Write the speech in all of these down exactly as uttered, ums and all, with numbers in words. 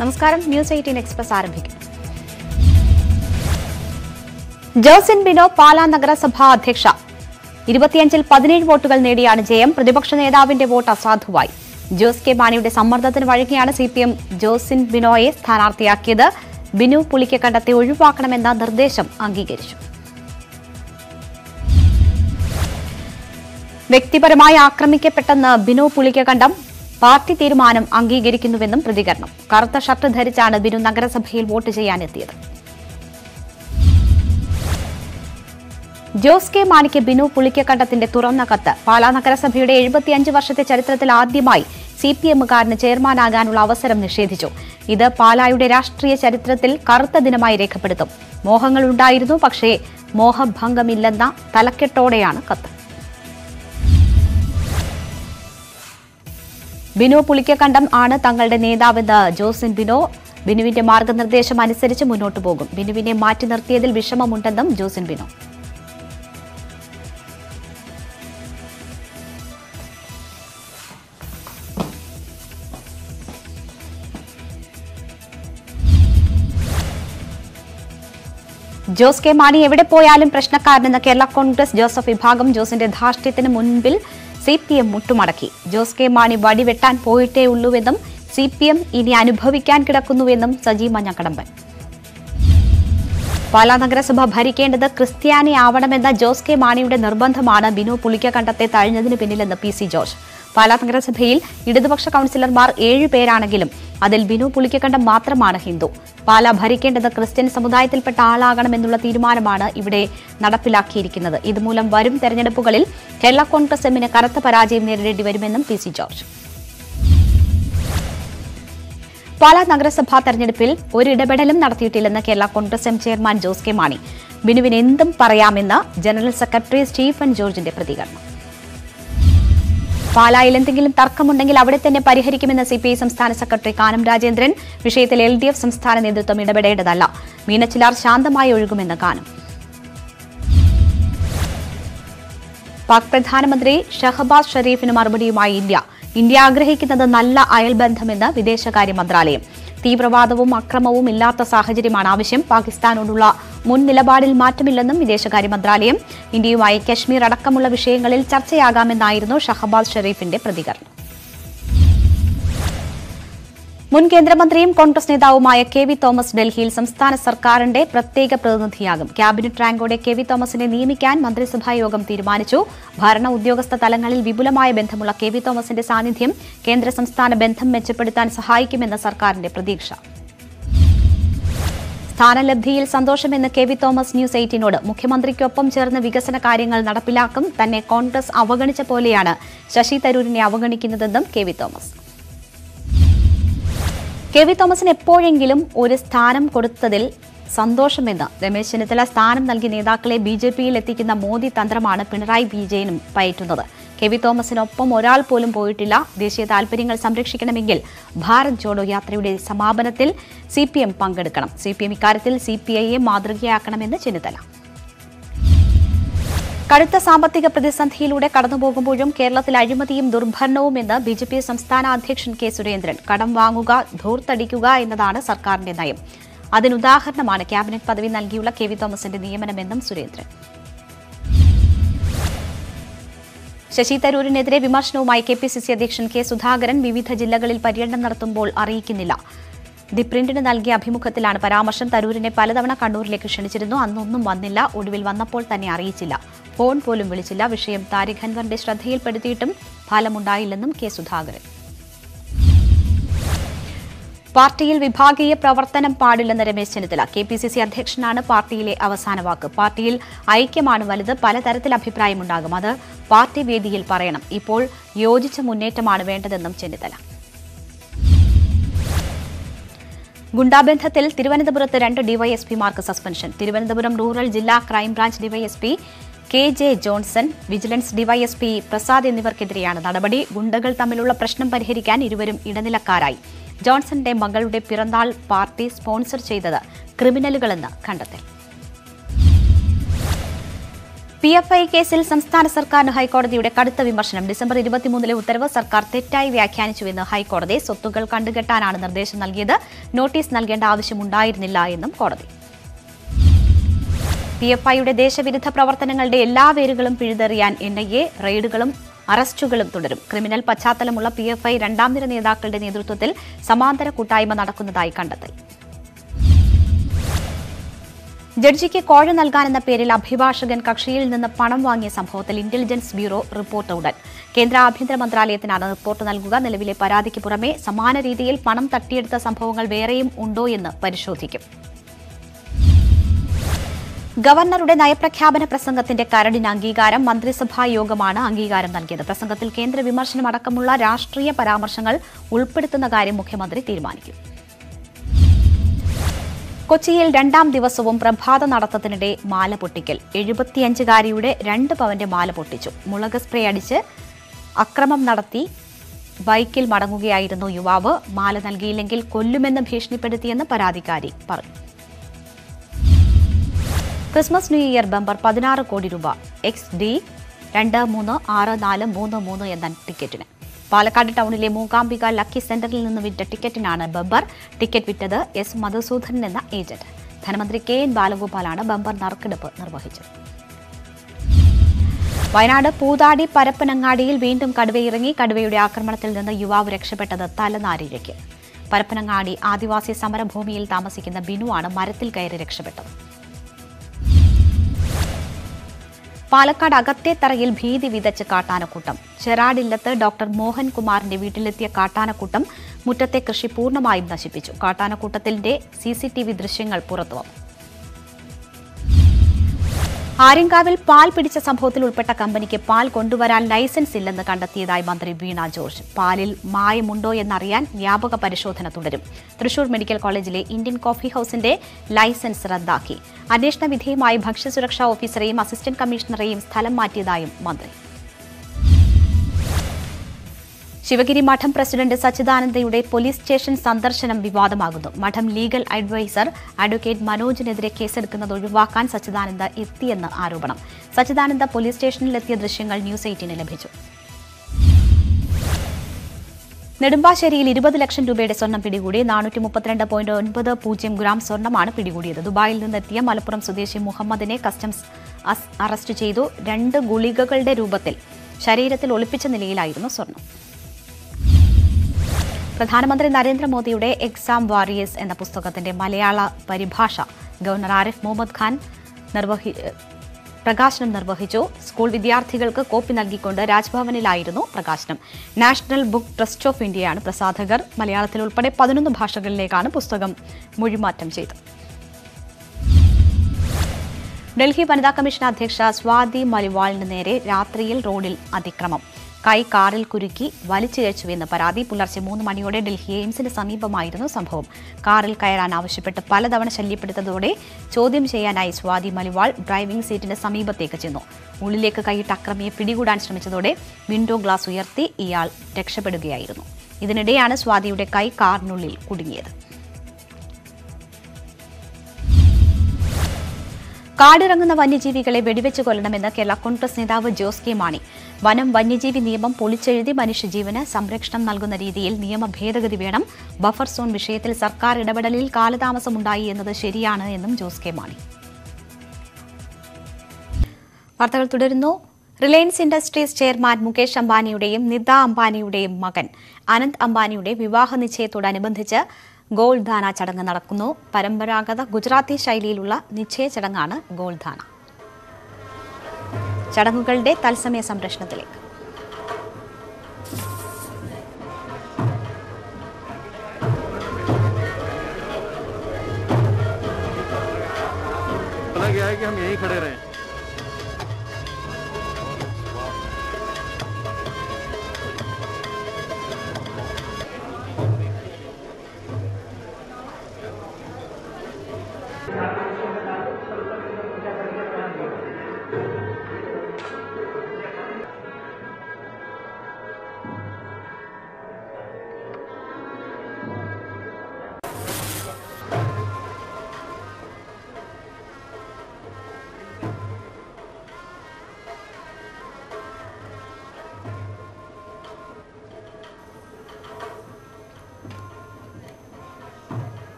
നമസ്കാരം. News eighteen express ആരംഭിക്കും. ജോസിൻ ബിനോ പാലാ നഗരസഭാ അധ്യക്ഷ. ഇരുപത്തിയഞ്ചിൽ പതിനേഴ് വോട്ടുകൾ നേടിയാണ് ജയം. പ്രതിപക്ഷ നേതാവിന്റെ വോട്ട് അസാധുവായി. ജോസ് കെ മാണിയുടെ സമ്മർദ്ദത്തിന് വഴങ്ങിയാണ് സി പി എം ജോസിൻ ബിനോയെ സ്ഥാനാർത്ഥിയാക്കിയത്. ബിനു പുളിക്കക്കണ്ടത്തെ ഒഴിവാക്കണമെന്ന നിർദ്ദേശം അംഗീകരിച്ചു. വ്യക്തിപരമായി ആക്രമിക്കപ്പെട്ടെന്ന് ബിനു പുളിക്കക്കണ്ടം. പാർട്ടി തീരുമാനം അംഗീകരിക്കുന്നുവെന്നും പ്രതികരണം. കറുത്ത ഷർട്ട് ധരിച്ചാണ് ബിനു നഗരസഭയിൽ വോട്ട് ചെയ്യാനെത്തിയത്. ജോസ് കെ മാണിക്ക് ബിനു പുളിക്കക്കണ്ടത്തിന്റെ തുറന്ന കത്ത്. പാലാ നഗരസഭയുടെ എഴുപത്തിയഞ്ച് വർഷത്തെ ചരിത്രത്തിൽ ആദ്യമായി സി പി എമ്മുകാരന് ചെയർമാനാകാനുള്ള അവസരം നിഷേധിച്ചു. ഇത് പാലായുടെ രാഷ്ട്രീയ ചരിത്രത്തിൽ കറുത്ത ദിനമായി രേഖപ്പെടുത്തും. മോഹങ്ങളുണ്ടായിരുന്നു, പക്ഷേ മോഹഭംഗമില്ലെന്ന തലക്കെട്ടോടെയാണ് കത്ത്. ബിനു പുളിക്കക്കണ്ടം ആണ് തങ്ങളുടെ നേതാവെന്ന് ജോസിൻ ബിനോ. ബിനുവിന്റെ മാർഗനിർദ്ദേശം അനുസരിച്ച് മുന്നോട്ടു പോകും. ബിനുവിനെ മാറ്റി നിർത്തിയതിൽ വിഷമമുണ്ടെന്നും ജോസിൻ ബിനോ. ജോസ് കെ മാണി എവിടെ പോയാലും പ്രശ്നക്കാരനെന്ന കേരള കോൺഗ്രസ് ജോസഫ് വിഭാഗം ജോസിന്റെ ധാർഷ്ട്യത്തിന് മുൻപിൽ സി പി എം മുട്ടുമടക്കി. ജോസ് കെ മാണി വടിവെട്ടാൻ പോയിട്ടേ ഉള്ളൂവെന്നും സി പി എം ഇനി അനുഭവിക്കാൻ കിടക്കുന്നുവെന്നും സജി മഞ്ഞക്കടമ്പൻ. പാലാ നഗരസഭ ഭരിക്കേണ്ടത് ക്രിസ്ത്യാനി ആവണമെന്ന ജോസ് കെ മാണിയുടെ നിർബന്ധമാണ് ബിനു പുളിക്കക്കണ്ടത്തെ തഴഞ്ഞതിന് പിന്നിലെന്ന് പി സി ജോർജ്. പാലാ നഗരസഭയിൽ ഇടതുപക്ഷ കൌൺസിലർമാർ ഏഴു പേരാണെങ്കിലും അതിൽ ബിനു പുളിക്കക്കണ്ടം മാത്രമാണ് ഹിന്ദു. പാലാ ഭരിക്കേണ്ടത് ക്രിസ്ത്യൻ സമുദായത്തിൽപ്പെട്ട ആളാകണമെന്നുള്ള തീരുമാനമാണ് ഇവിടെ നടപ്പിലാക്കിയിരിക്കുന്നത്. ഇതുമൂലം വരും തെരഞ്ഞെടുപ്പുകളിൽ കേരള കോൺഗ്രസ് എമ്മിന് കനത്ത പരാജയം നേരിടേണ്ടി വരുമെന്നും പി സി ജോർജ്. പാലാ നഗരസഭാ തെരഞ്ഞെടുപ്പിൽ ഒരു ഇടപെടലും നടത്തിയിട്ടില്ലെന്ന് Kerala Congress M chairman Jose K Mani. ബിനുവിന് എന്തും പറയാമെന്ന് ജനറൽ സെക്രട്ടറി സ്റ്റീഫൻ ജോർജിന്റെ പ്രതികരണം. പാലായിൽ എന്തെങ്കിലും തർക്കമുണ്ടെങ്കിൽ അവിടെ തന്നെ പരിഹരിക്കുമെന്ന് സി പി ഐ സംസ്ഥാന സെക്രട്ടറി കാനം രാജേന്ദ്രൻ. വിഷയത്തിൽ എൽ ഡി എഫ് സംസ്ഥാന നേതൃത്വം ഇടപെടേണ്ടതല്ല. മീനച്ചിലാർ ശാന്തമായി ഒഴുകുമെന്ന് കാനം. പാക് പ്രധാനമന്ത്രി ഷഹബാസ് ഷെരീഫിന് മറുപടിയുമായി ഇന്ത്യ. ഇന്ത്യ ആഗ്രഹിക്കുന്നത് നല്ല അയൽബന്ധമെന്ന് വിദേശകാര്യ മന്ത്രാലയം. തീവ്രവാദവും അക്രമവും ഇല്ലാത്ത സാഹചര്യമാണ് ആവശ്യം. പാകിസ്ഥാനോടുള്ള മുൻ നിലപാടിൽ മാറ്റമില്ലെന്നും വിദേശകാര്യ മന്ത്രാലയം. ഇന്ത്യയുമായി കശ്മീർ അടക്കമുള്ള വിഷയങ്ങളിൽ ചർച്ചയാകാമെന്നായിരുന്നു ഷഹബാസ് ഷെരീഫിന്റെ പ്രതികരണം. മുൻ കേന്ദ്രമന്ത്രിയും കോൺഗ്രസ് നേതാവുമായ കെ വി തോമസ് ഡൽഹിയിൽ സംസ്ഥാന സർക്കാരിന്റെ പ്രത്യേക പ്രതിനിധിയാകും. ക്യാബിനറ്റ് റാങ്കോടെ കെ വി തോമസിനെ നിയമിക്കാൻ മന്ത്രിസഭാ യോഗം തീരുമാനിച്ചു. ഭരണ ഉദ്യോഗസ്ഥ തലങ്ങളിൽ വിപുലമായ ബന്ധമുള്ള കെ വി തോമസിന്റെ സാന്നിധ്യം കേന്ദ്ര സംസ്ഥാന ബന്ധം മെച്ചപ്പെടുത്താൻ സഹായിക്കുമെന്ന് സർക്കാരിന്റെ പ്രതീക്ഷ. സ്ഥാനലബ്ധിയിൽ സന്തോഷമെന്ന് കെ വി തോമസ് ന്യൂസ് എയ്റ്റീനോട്. മുഖ്യമന്ത്രിക്കൊപ്പം ചേർന്ന് വികസന കാര്യങ്ങൾ നടപ്പിലാക്കും. തന്നെ കോൺഗ്രസ് അവഗണിച്ച പോലെയാണ് ശശി തരൂരിനെ അവഗണിക്കുന്നതെന്നും K V Thomas. K V തോമസിന് എപ്പോഴെങ്കിലും ഒരു സ്ഥാനം കൊടുത്തതിൽ സന്തോഷമെന്ന് രമേശ് ചെന്നിത്തല. സ്ഥാനം നൽകി നേതാക്കളെ ബി ജെ പിയിൽ എത്തിക്കുന്ന മോദി തന്ത്രമാണ് പിണറായി വിജയനും പയറ്റുന്നത്. കെ വി തോമസിനൊപ്പം ഒരാൾ പോലും പോയിട്ടില്ല. ദേശീയ താൽപര്യങ്ങൾ സംരക്ഷിക്കണമെങ്കിൽ ഭാരത് ജോഡോ യാത്രയുടെ സമാപനത്തിൽ സി പി എം പങ്കെടുക്കണം. സി പി എം ഇക്കാര്യത്തിൽ സി പി ഐയെ മാതൃകയാക്കണമെന്ന് ചെന്നിത്തല. കടുത്ത സാമ്പത്തിക പ്രതിസന്ധിയിലൂടെ കടന്നുപോകുമ്പോഴും കേരളത്തിൽ അഴിമതിയും ദുർഭരണവും എന്ന് ബി ജെ പി സംസ്ഥാന അധ്യക്ഷൻ കെ സുരേന്ദ്രൻ. കടം വാങ്ങുക, ധൂർത്തടിക്കുക എന്നതാണ് സർക്കാരിന്റെ നയം. അതിനുദാഹരണമാണ് ക്യാബിനറ്റ് പദവി നൽകിയുള്ള കെ വി തോമസിന്റെ നിയമനമെന്നും സുരേന്ദ്രൻ. ശശി തരൂരിനെതിരെ വിമർശനവുമായി കെ പി സി സി അധ്യക്ഷൻ കെ സുധാകരൻ. വിവിധ ജില്ലകളിൽ പര്യടനം നടത്തുമ്പോൾ അറിയിക്കുന്നില്ല. ദി പ്രിന്റിന് നൽകിയ അഭിമുഖത്തിലാണ് പരാമർശം. തരൂരിനെ പലതവണ കണ്ണൂരിലേക്ക് ക്ഷണിച്ചിരുന്നു. അന്നൊന്നും വന്നില്ല. ഒടുവിൽ വന്നപ്പോൾ തന്നെ അറിയിച്ചില്ല. ഫോൺ പോലും വിളിച്ചില്ല. വിഷയം താരിഖ് അൻവറിന്റെ ശ്രദ്ധയിൽപ്പെടുത്തിയിട്ടും ഫലമുണ്ടായില്ലെന്നും കെ സുധാകരൻ. പാർട്ടിയിൽ വിഭാഗീയ പ്രവർത്തനം പാടില്ലെന്ന് Ramesh Chennithala. K P C C അധ്യക്ഷനാണ് പാർട്ടിയിലെ അവസാന വാക്ക്. പാർട്ടിയിൽ ഐക്യമാണ് വലുത്. പലതരത്തിൽ അഭിപ്രായമുണ്ടാകും. അത് പാർട്ടി വേദിയിൽ പറയണം. ഇപ്പോൾ യോജിച്ച മുന്നേറ്റമാണ് വേണ്ടതെന്നും ചെന്നിത്തല. ഗുണ്ടാബന്ധത്തിൽ തിരുവനന്തപുരത്ത് രണ്ട് ഡിവൈഎസ്പിമാർക്ക് സസ്പെൻഷൻ. തിരുവനന്തപുരം റൂറൽ ജില്ലാ crime branch DYSP K J Johnson, vigilance DYSP Prasad എന്നിവർക്കെതിരെയാണ് നടപടി. ഗുണ്ടകൾ തമ്മിലുള്ള പ്രശ്നം പരിഹരിക്കാൻ ഇരുവരും ഇടനിലക്കാരായി. ജോൺസന്റെ മകളുടെ പിറന്നാൾ പാർട്ടി സ്പോൺസർ ചെയ്തത് ക്രിമിനലുകളെന്ന് കണ്ടെത്തൽ. പി എഫ് ഐ കേസിൽ സംസ്ഥാന സർക്കാരിന് ഹൈക്കോടതിയുടെ കടുത്ത വിമർശനം. ഡിസംബർ ഇരുപത്തിമൂന്നിലെ ഉത്തരവ് സർക്കാർ തെറ്റായി വ്യാഖ്യാനിച്ചുവെന്ന് ഹൈക്കോടതി. സ്വത്തുക്കൾ കണ്ടുകെട്ടാനാണ് നിർദ്ദേശം നൽകിയത്. നോട്ടീസ് നൽകേണ്ട ആവശ്യമുണ്ടായിരുന്നില്ല എന്നും കോടതി. പി എഫ് ഐയുടെ ദേശവിരുദ്ധ പ്രവർത്തനങ്ങളുടെ എല്ലാ വേരുകളും പിഴുതെറിയാൻ എൻ ഐ എ റെയ്ഡുകളും അറസ്റ്റുകളും തുടരും. ക്രിമിനൽ പശ്ചാത്തലമുള്ള പി എഫ് ഐ രണ്ടാം നിര നേതാക്കളുടെ നേതൃത്വത്തിൽ സമാന്തര കൂട്ടായ്മ നടക്കുന്നതായി കണ്ടെത്തൽ. ജഡ്ജിക്ക് കോഴ നൽകാനെന്ന പേരിൽ അഭിഭാഷകൻ കക്ഷിയിൽ നിന്ന് പണം വാങ്ങിയ സംഭവത്തിൽ ഇന്റലിജൻസ് ബ്യൂറോ റിപ്പോർട്ട് ഉടൻ. കേന്ദ്ര ആഭ്യന്തര മന്ത്രാലയത്തിനാണ് റിപ്പോർട്ട് നൽകുക. നിലവിലെ പരാതിക്ക് പുറമെ സമാന രീതിയിൽ പണം തട്ടിയെടുത്ത സംഭവങ്ങൾ വേറെയും ഉണ്ടോ എന്ന് പരിശോധിക്കും. ഗവർണറുടെ നയപ്രഖ്യാപന പ്രസംഗത്തിന്റെ കരടിന് അംഗീകാരം. മന്ത്രിസഭാ യോഗമാണ് അംഗീകാരം നൽകിയത്. പ്രസംഗത്തിൽ കേന്ദ്ര വിമർശനം അടക്കമുള്ള രാഷ്ട്രീയ പരാമർശങ്ങൾ ഉൾപ്പെടുത്തുന്ന കാര്യം മുഖ്യമന്ത്രി തീരുമാനിക്കും. കൊച്ചിയിൽ രണ്ടാം ദിവസവും പ്രഭാത നടത്തത്തിനിടെ മാല പൊട്ടിക്കൽ. എഴുപത്തിയഞ്ചുകാരിയുടെ രണ്ട് പവന്റെ മാല പൊട്ടിച്ചു. മുളക് സ്പ്രേ അടിച്ച് അക്രമം നടത്തി ബൈക്കിൽ മടങ്ങുകയായിരുന്നു യുവാവ്. മാല നൽകിയില്ലെങ്കിൽ കൊല്ലുമെന്ന് ഭീഷണിപ്പെടുത്തിയെന്ന് പരാതിക്കാരി പറഞ്ഞു. ക്രിസ്മസ് ന്യൂ ഇയർ ബമ്പർ പതിനാറ് കോടി രൂപ. എക്സ് ഡി രണ്ട് മൂന്ന് ആറ് നാല് മൂന്ന് മൂന്ന് എന്ന ടിക്കറ്റിന്. പാലക്കാട് ടൗണിലെ മൂകാംബിക ലക്കി സെന്ററിൽ നിന്ന് വിറ്റ ടിക്കറ്റിനാണ് ബമ്പർ. ടിക്കറ്റ് വിറ്റത് എസ് മധുസൂദനൻ എന്ന ഏജന്റ്. ധനമന്ത്രി കെ എൻ ബാലഗോപാലാണ് ബമ്പർ നറുക്കെടുപ്പ് നിർവഹിച്ചത്. വയനാട് പൂതാടി പരപ്പനങ്ങാടിയിൽ വീണ്ടും കടുവയിറങ്ങി. കടുവയുടെ ആക്രമണത്തിൽ നിന്ന് യുവാവ് രക്ഷപ്പെട്ടത് തലനാരിഴയ്ക്ക്. പരപ്പനങ്ങാടി ആദിവാസി സമരഭൂമിയിൽ താമസിക്കുന്ന ബിനുവാണ് മരത്തിൽ കയറി രക്ഷപ്പെട്ടത്. പാലക്കാട് അകത്തേത്തറയിൽ ഭീതി വിതച്ച് കാട്ടാനക്കൂട്ടം. ചെറാടില്ലത്ത് ഡോക്ടർ മോഹൻകുമാറിന്റെ വീട്ടിലെത്തിയ കാട്ടാനക്കൂട്ടം മുറ്റത്തെ കൃഷി പൂർണ്ണമായും നശിപ്പിച്ചു. കാട്ടാനക്കൂട്ടത്തിന്റെ സി സി ടി വി ദൃശ്യങ്ങൾ പുറത്തുവന്നു. ആര്യങ്കാവിൽ പാൽ പിടിച്ച സംഭവത്തിൽ ഉൾപ്പെട്ട കമ്പനിക്ക് പാൽ കൊണ്ടുവരാൻ ലൈസൻസ് ഇല്ലെന്ന് കണ്ടെത്തിയതായി മന്ത്രി വീണ ജോർജ്. പാലിൽ മായമുണ്ടോ എന്നറിയാൻ വ്യാപക പരിശോധന തുടരും. തൃശൂർ മെഡിക്കൽ കോളേജിലെ ഇന്ത്യൻ കോഫി ഹൌസിന്റെ ലൈസൻസ് റദ്ദാക്കി. അന്വേഷണ വിധേയമായി ഭക്ഷ്യസുരക്ഷാ ഓഫീസറെയും അസിസ്റ്റന്റ് കമ്മീഷണറെയും സ്ഥലം മാറ്റിയതായും മന്ത്രി. ശിവഗിരി മഠം പ്രസിഡന്റ് സച്ചിദാനന്ദയുടെ പോലീസ് സ്റ്റേഷൻ സന്ദർശനം വിവാദമാകുന്നു. മഠം ലീഗൽ അഡ്വൈസർ അഡ്വക്കേറ്റ് മനോജിനെതിരെ കേസെടുക്കുന്നത് ഒഴിവാക്കാൻ സച്ചിദാനന്ദ എത്തിയെന്ന് ആരോപണം. സച്ചിദാനന്ദ പോലീസ് സ്റ്റേഷനിലെത്തിയ ദൃശ്യങ്ങൾ ന്യൂസ് എയ്റ്റീന് ലഭിച്ചു. നെടുമ്പാശ്ശേരിയിൽ ഇരുപത് ലക്ഷം രൂപയുടെ സ്വർണം പിടികൂടി. നാനൂറ്റി മുപ്പത്തിരണ്ട് പോയിന്റ് ഒൻപത് പൂജ്യം ഗ്രാം സ്വർണമാണ് പിടികൂടിയത്. ദുബായിൽ നിന്നെത്തിയ മലപ്പുറം സ്വദേശി മുഹമ്മദിനെ കസ്റ്റംസ് അറസ്റ്റ് ചെയ്തു. രണ്ട് ഗുളികകളുടെ രൂപത്തിൽ ശരീരത്തിൽ ഒളിപ്പിച്ച നിലയിലായിരുന്നു സ്വർണം. പ്രധാനമന്ത്രി നരേന്ദ്രമോദിയുടെ എക്സാം വാരിയേഴ്സ് എന്ന പുസ്തകത്തിന്റെ മലയാള പരിഭാഷ ഗവർണർ ആരിഫ് മുഹമ്മദ് ഖാൻ നിർവഹി പ്രകാശനം നിർവഹിച്ചു. സ്കൂൾ വിദ്യാർത്ഥികൾക്ക് കോപ്പി നൽകിക്കൊണ്ട് രാജ്ഭവനിലായിരുന്നു പ്രകാശനം. നാഷണൽ ബുക്ക് ട്രസ്റ്റ് ഓഫ് ഇന്ത്യയാണ് പ്രസാധകർ. മലയാളത്തിൽ ഉൾപ്പെടെ പതിനൊന്ന് ഭാഷകളിലേക്കാണ് പുസ്തകം മൊഴിമാറ്റം ചെയ്തത്. ഡൽഹി വനിതാ കമ്മീഷൻ അധ്യക്ഷ സ്വാതി മലിവാളിന് നേരെ രാത്രിയിൽ റോഡിൽ അതിക്രമം. കൈ കാറിൽ കുരുക്കി വലിച്ചിഴച്ചുവെന്ന് പരാതി. പുലർച്ചെ മൂന്ന് മണിയോടെ ഡൽഹി എയിംസിന് സമീപമായിരുന്നു സംഭവം. കാറിൽ കയറാൻ ആവശ്യപ്പെട്ട് പലതവണ ശല്യപ്പെടുത്തതോടെ ചോദ്യം ചെയ്യാനായി സ്വാതി മലിവാൾ ഡ്രൈവിംഗ് സീറ്റിന് സമീപത്തേക്ക് ചെന്നു. ഉള്ളിലേക്ക് കൈയിട്ട് അക്രമിയെ പിടികൂടാൻ ശ്രമിച്ചതോടെ വിൻഡോ ഗ്ലാസ് ഉയർത്തി ഇയാൾ രക്ഷപ്പെടുകയായിരുന്നു. ഇതിനിടെയാണ് സ്വാതിയുടെ കൈ കാറിനുള്ളിൽ കുടുങ്ങിയത്. കാടിറങ്ങുന്ന വന്യജീവികളെ വെടിവെച്ച് കൊല്ലണമെന്ന് കേരള കോൺഗ്രസ് നേതാവ് ജോസ് കെ മാണി. വനം വന്യജീവി നിയമം പൊളിച്ചെഴുതി മനുഷ്യജീവന് സംരക്ഷണം നൽകുന്ന രീതിയിൽ നിയമ ഭേദഗതി വേണം. ബഫർ സോൺ വിഷയത്തിൽ സർക്കാർ ഇടപെടലിൽ കാലതാമസമുണ്ടായി എന്നത് ശരിയാണ് എന്നും ജോസ് കെ മാണി. വാർത്തകൾ തുടരുന്നു. റിലയൻസ് ഇൻഡസ്ട്രീസ് ചെയർമാൻ മുകേഷ് അംബാനിയുടെയും നിത അംബാനിയുടെയും മകൻ അനന്ത് അംബാനിയുടെ വിവാഹ നിശ്ചയത്തോടനുബന്ധിച്ച് ഗോൾധാന ചടങ്ങ് നടക്കുന്നു. പരമ്പരാഗത ഗുജറാത്തി ശൈലിയിലുള്ള നിശ്ചയ ചടങ്ങാണ് ഗോൾധാന. ചടങ്ങുകളുടെ തത്സമയ സംപ്രേഷണത്തിലേക്ക്.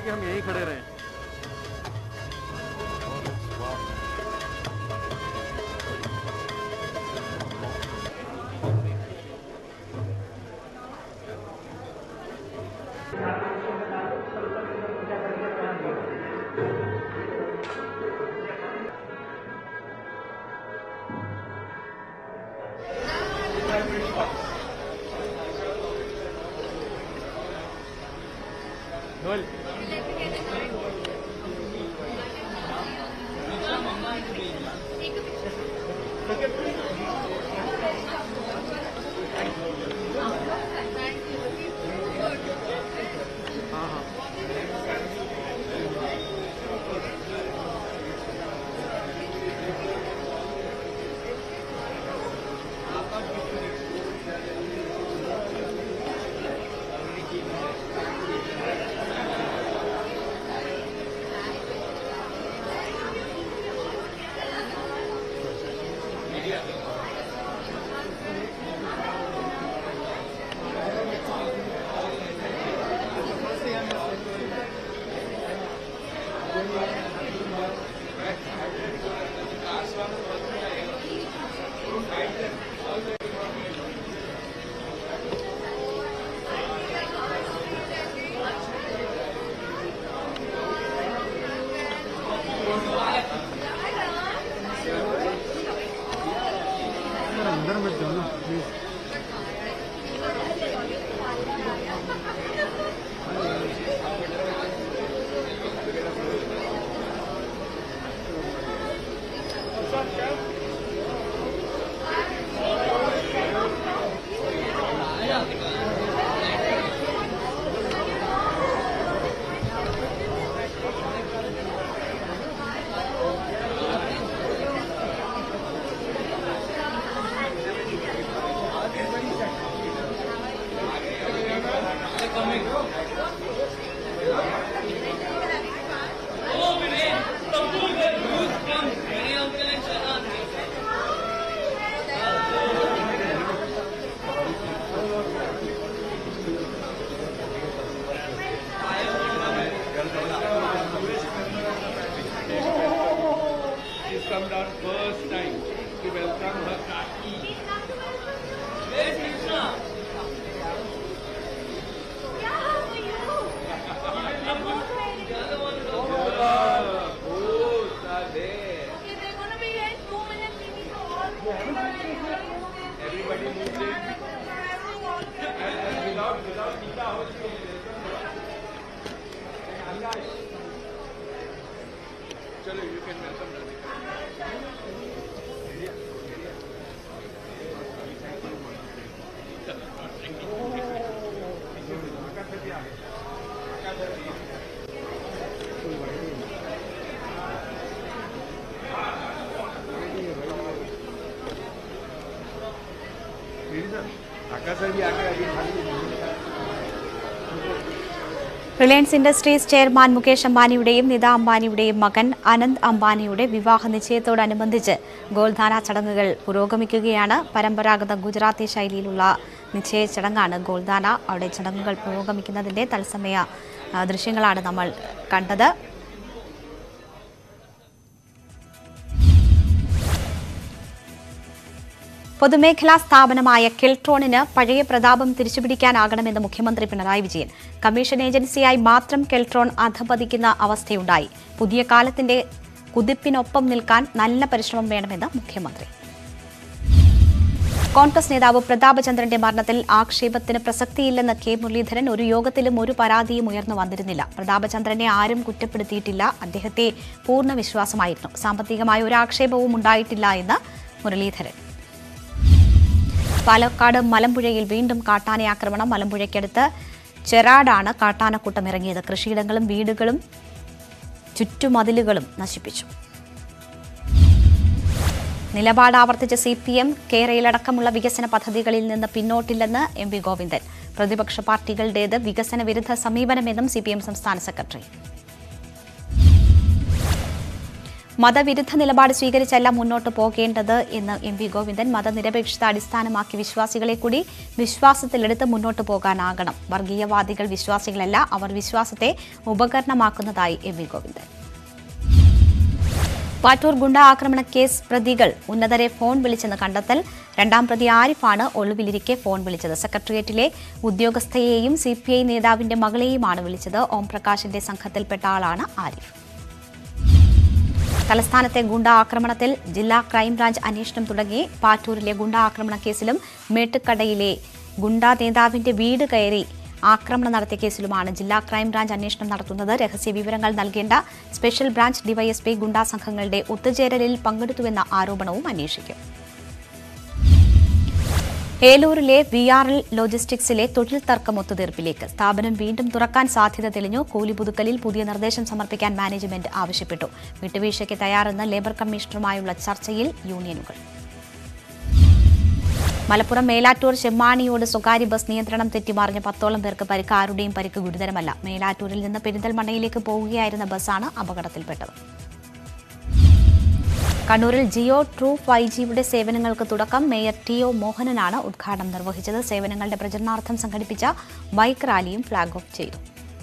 कि हम यहीं खड़े रहें। റിലയൻസ് ഇൻഡസ്ട്രീസ് ചെയർമാൻ മുകേഷ് അംബാനിയുടെയും നിത അംബാനിയുടെയും മകൻ അനന്ത് അംബാനിയുടെ വിവാഹ നിശ്ചയത്തോടനുബന്ധിച്ച് ഗോൾധാന ചടങ്ങുകൾ പുരോഗമിക്കുകയാണ്. പരമ്പരാഗത ഗുജറാത്തി ശൈലിയിലുള്ള നിശ്ചയ ചടങ്ങാണ് ഗോൾധാന. അവിടെ ചടങ്ങുകൾ പുരോഗമിക്കുന്നതിന്റെ തത്സമയ ദൃശ്യങ്ങളാണ് നമ്മൾ കണ്ടത്. പൊതുമേഖലാ സ്ഥാപനമായ കെൽട്രോണിന് പഴയ പ്രതാപം തിരിച്ചുപിടിക്കാനാകണമെന്ന് മുഖ്യമന്ത്രി പിണറായി വിജയൻ. കമ്മീഷൻ ഏജൻസിയായി മാത്രം കെൽട്രോൺ അധപതിക്കുന്ന അവസ്ഥയുണ്ടായി. പുതിയ കാലത്തിന്റെ കുതിപ്പിനൊപ്പം നിൽക്കാൻ നല്ല പരിശ്രമം വേണമെന്ന് മുഖ്യമന്ത്രി. കോൺഗ്രസ് നേതാവ് പ്രതാപചന്ദ്രന്റെ മരണത്തിൽ ആക്ഷേപത്തിന് പ്രസക്തിയില്ലെന്ന് കെ മുരളീധരൻ. ഒരു യോഗത്തിലും ഒരു പരാതിയും ഉയർന്നു വന്നിരുന്നില്ല. പ്രതാപചന്ദ്രനെ ആരും കുറ്റപ്പെടുത്തിയിട്ടില്ല. അദ്ദേഹത്തെ പൂർണ്ണ വിശ്വാസമായിരുന്നു. സാമ്പത്തികമായ ഒരു ആക്ഷേപവും ഉണ്ടായിട്ടില്ല എന്ന് മുരളീധരൻ. പാലക്കാട് മലമ്പുഴയിൽ വീണ്ടും കാട്ടാന ആക്രമണം. മലമ്പുഴയ്ക്കടുത്ത് ചെറാടാണ് കാട്ടാനക്കൂട്ടം ഇറങ്ങിയത്. കൃഷിയിടങ്ങളും വീടുകളും ചുറ്റുമതിലുകളും നശിപ്പിച്ചു. നിലപാട് ആവർത്തിച്ച സി പി എം കേരളയിലടക്കമുള്ള വികസന പദ്ധതികളിൽ നിന്ന് പിന്നോട്ടില്ലെന്ന് എം വി ഗോവിന്ദൻ. പ്രതിപക്ഷ പാർട്ടികളുടേത് വികസന വിരുദ്ധ സമീപനമെന്നും സി പി എം സംസ്ഥാന സെക്രട്ടറി. മതവിരുദ്ധ നിലപാട് സ്വീകരിച്ചല്ല മുന്നോട്ട് പോകേണ്ടത് എന്ന് എം വി ഗോവിന്ദൻ. മതനിരപേക്ഷത അടിസ്ഥാനമാക്കി വിശ്വാസികളെ കൂടി വിശ്വാസത്തിലെടുത്ത് മുന്നോട്ട് പോകാനാകണം. വർഗീയവാദികൾ വിശ്വാസികളല്ല, അവർ വിശ്വാസത്തെ ഉപകരണമാക്കുന്നതായി എം വി ഗോവിന്ദൻ. പാറ്റൂർ ഗുണ്ട ആക്രമണ കേസ് പ്രതികൾ ഉന്നതരെ ഫോൺ വിളിച്ചെന്ന് കണ്ടെത്തൽ. രണ്ടാം പ്രതി ആരിഫാണ് ഒളിവിലിരിക്കെ ഫോൺ വിളിച്ചത്. സെക്രട്ടേറിയറ്റിലെ ഉദ്യോഗസ്ഥയെയും സി പി ഐ നേതാവിന്റെ മകളെയുമാണ് വിളിച്ചത്. ഓം പ്രകാശിന്റെ സംഘത്തിൽപ്പെട്ട ആളാണ് ആരിഫ്. തലസ്ഥാനത്തെ ഗുണ്ട ആക്രമണത്തിൽ ജില്ലാ ക്രൈംബ്രാഞ്ച് അന്വേഷണം തുടങ്ങി. പാറ്റൂരിലെ ഗുണ്ട ആക്രമണ കേസിലും മേട്ടുക്കടയിലെ ഗുണ്ടാ നേതാവിന്റെ വീട് കയറി ആക്രമണം നടത്തിയ കേസിലുമാണ് ജില്ലാ ക്രൈംബ്രാഞ്ച് അന്വേഷണം നടത്തുന്നത്. രഹസ്യ വിവരങ്ങൾ നൽകേണ്ട സ്പെഷ്യൽ ബ്രാഞ്ച് ഡിവൈഎസ്പി ഗുണ്ടാ സംഘങ്ങളുടെ ഒത്തുചേരലിൽ പങ്കെടുത്തുവെന്ന ആരോപണവും അന്വേഷിക്കും. ഏലൂരിലെ വി ആർ എൽ ലോജിസ്റ്റിക്സിലെ തൊഴിൽ തർക്കം ഒത്തുതീർപ്പിലേക്ക്. സ്ഥാപനം വീണ്ടും തുറക്കാൻ സാധ്യത തെളിഞ്ഞു. കൂലി പുതുക്കലിൽ പുതിയ നിർദ്ദേശം സമർപ്പിക്കാൻ മാനേജ്മെന്റ് ആവശ്യപ്പെട്ടു. വിട്ടുവീഴ്ചയ്ക്ക് തയ്യാറെന്ന് ലേബർ കമ്മീഷണറുമായുള്ള ചർച്ചയിൽ യൂണിയനുകൾ. മലപ്പുറം മേലാറ്റൂർ ചെമ്മാണിയോട് സ്വകാര്യ ബസ് നിയന്ത്രണം തെറ്റിമറിഞ്ഞ പത്തോളം പേർക്ക് പരിക്ക്. ആരുടെയും പരിക്ക് ഗുരുതരമല്ല. മേലാറ്റൂരിൽ നിന്ന് പെരിന്തൽമണ്ണയിലേക്ക് പോവുകയായിരുന്ന ബസ്സാണ് അപകടത്തിൽപ്പെട്ടത്. കണ്ണൂരിൽ ജിയോ ട്രൂ ഫൈവ് ജിയുടെ സേവനങ്ങൾക്ക് തുടക്കം. മേയർ ടി ഒ മോഹനനാണ് ഉദ്ഘാടനം നിർവഹിച്ചത്. സേവനങ്ങളുടെ പ്രചരണാർത്ഥം സംഘടിപ്പിച്ച ബൈക്ക് റാലിയും ഫ്ളാഗ് ഓഫ് ചെയ്തു.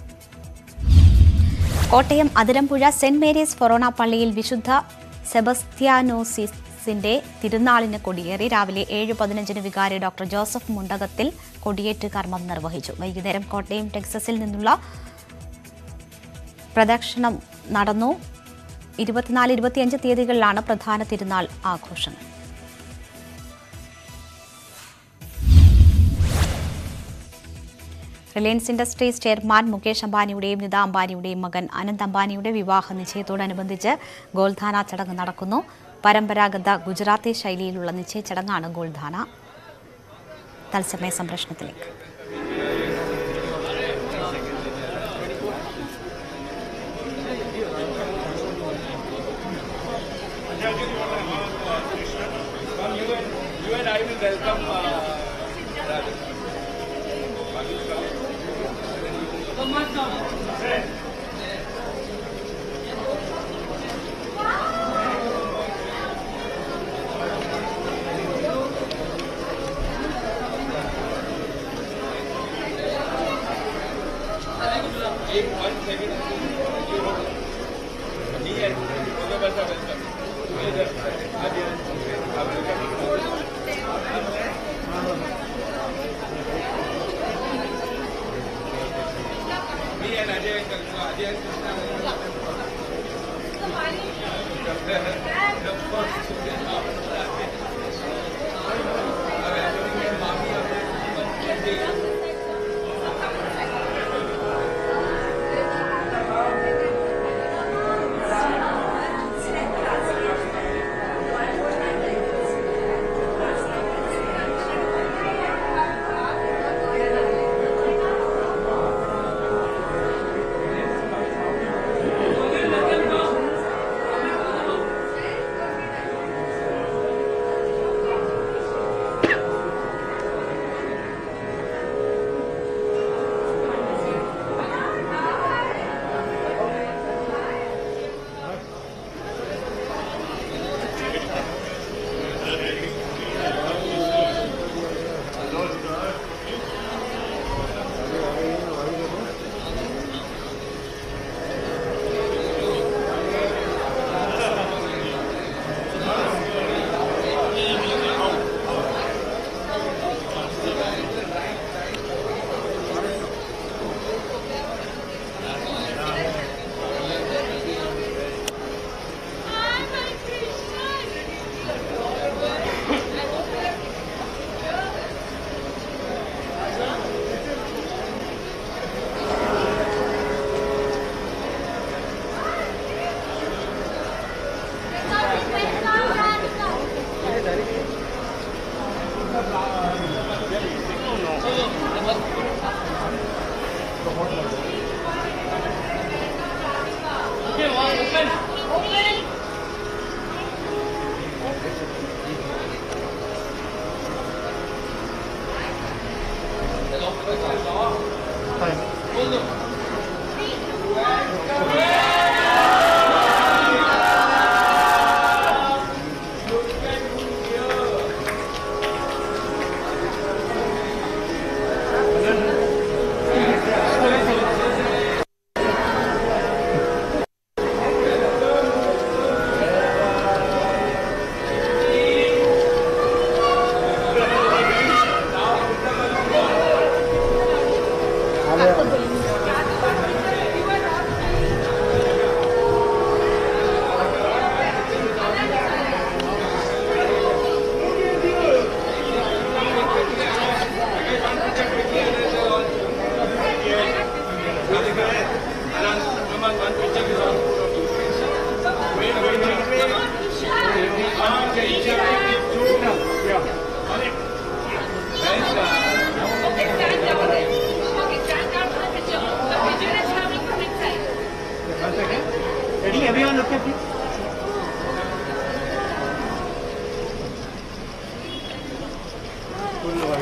കോട്ടയം അതിരമ്പുഴ സെന്റ് മേരീസ് ഫൊറോണ പള്ളിയിൽ വിശുദ്ധ സെബസ്ത്യാനോസിന്റെ തിരുനാളിന് കൊടിയേറി. രാവിലെ ഏഴ് പതിനഞ്ചിന് വികാരി ഡോക്ടർ ജോസഫ് മുണ്ടകത്തിൽ കൊടിയേറ്റ് കർമ്മം നിർവഹിച്ചു. വൈകുന്നേരം കോട്ടയം ടെക്സസിൽ നിന്നുള്ള പ്രദക്ഷിണം നടന്നു. ഇരുപത്തിനാല് ഇരുപത്തിയഞ്ച് തീയതികളിലാണ് പ്രധാന തിരുനാൾ ആഘോഷങ്ങൾ. റിലയൻസ് ഇൻഡസ്ട്രീസ് ചെയർമാൻ മുകേഷ് അംബാനിയുടെയും നിത അംബാനിയുടെയും മകൻ അനന്ത് അംബാനിയുടെ വിവാഹ നിശ്ചയത്തോടനുബന്ധിച്ച് ഗോൾധാന ചടങ്ങ് നടക്കുന്നു. പരമ്പരാഗത ഗുജറാത്തി ശൈലിയിലുള്ള നിശ്ചയ ചടങ്ങാണ് ഗോൾധാന. തത്സമയ സംപ്രേഷണത്തിലേക്ക്.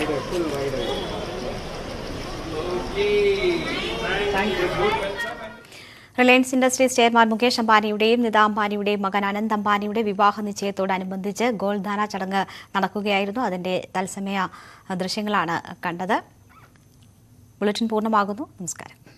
റിലയൻസ് ഇൻഡസ്ട്രീസ് ചെയർമാൻ മുകേഷ് അംബാനിയുടെയും നിത അംബാനിയുടെയും മകൻ അനന്ത് അംബാനിയുടെ വിവാഹ നിശ്ചയത്തോടനുബന്ധിച്ച് ഗോൾദാന ചടങ്ങ് നടക്കുകയായിരുന്നു. അതിന്റെ തത്സമയ ദൃശ്യങ്ങളാണ് കണ്ടത്. ബുള്ളറ്റിൻ പൂർണ്ണമാകുന്നു. നമസ്കാരം.